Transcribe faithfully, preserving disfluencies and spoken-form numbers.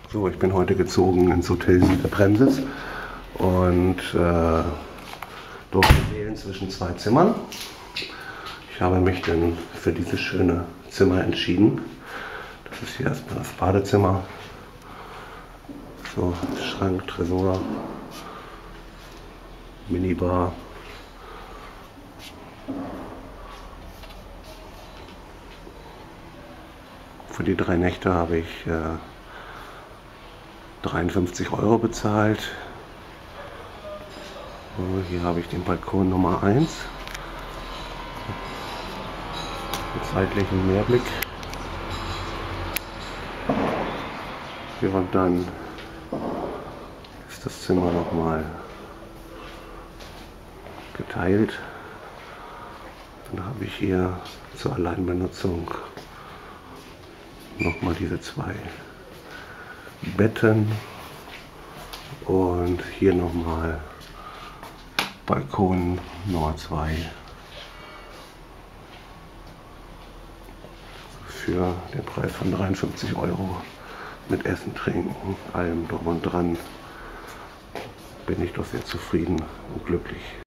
So, ich bin heute gezogen ins Hotel Niederbremses und äh, durfte wählen zwischen zwei Zimmern. Ich habe mich dann für dieses schöne Zimmer entschieden. Das ist hier erstmal das Badezimmer. So, Schrank, Tresor, Minibar. Für die drei Nächte habe ich äh, dreiundfünfzig Euro bezahlt. So, hier habe ich den Balkon Nummer eins. Mit seitlichem Meerblick. Hier und dann ist das Zimmer nochmal geteilt. Dann habe ich hier zur Alleinbenutzung nochmal diese zwei Betten und hier nochmal Balkon Nummer zwei für den Preis von dreiundfünfzig Euro mit Essen, Trinken, allem drum und dran. Bin ich doch sehr zufrieden und glücklich.